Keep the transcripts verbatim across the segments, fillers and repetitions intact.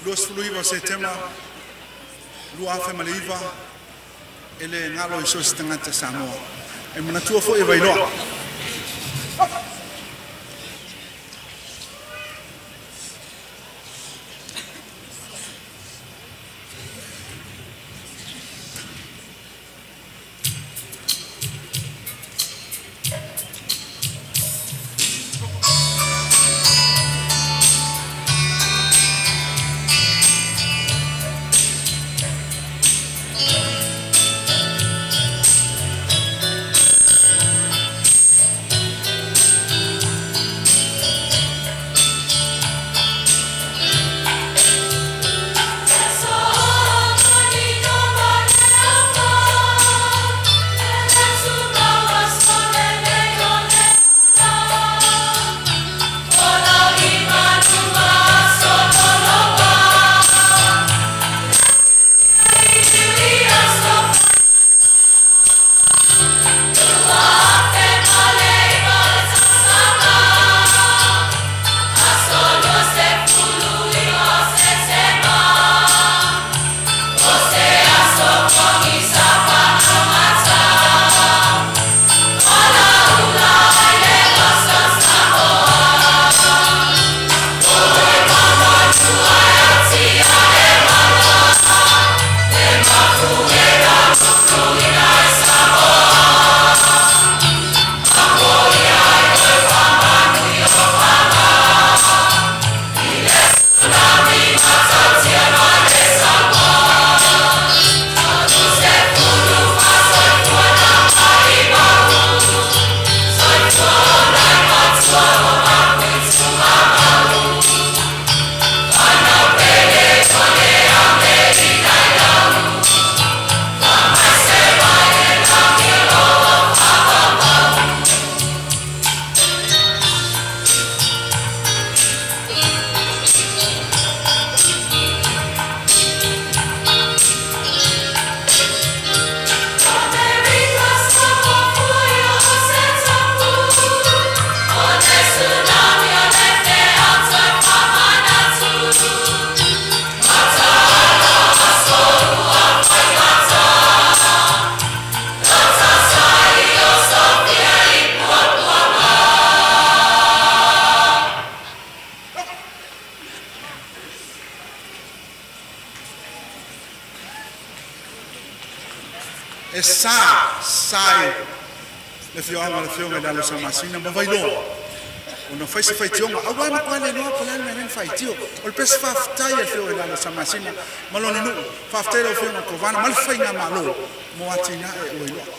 Los fluiva se tema lua fe maliva ele ngalo iso stangata Samoa. E mana tua fo e Vailoa. E sa, sai, le fionga, le fionga da lo samasina, ma Vailoa. Uno fai si fai tionga, awa ma kwa le loa, kwa le men fai tio. O le pes faftai le fionga da lo samasina, ma lo nenu, faftai le fionga kovana, ma le fai nga malo, mo atina e Vailoa.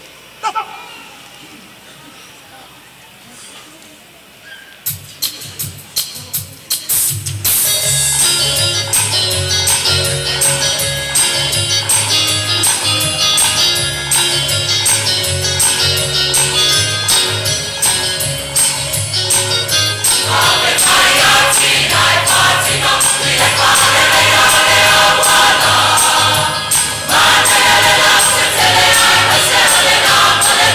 Let's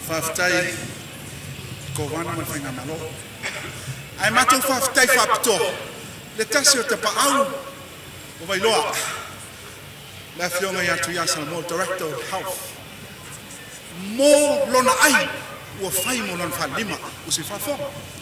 Whaftai, ko wana ma whainga malo. Ai matou whaftai whapito, le tasi o te paau, o Vailoa. Le whionga i atu ia Samoa, Director of Health. Mō lona ai, ua whai mo lona whalima, usi whawhonga.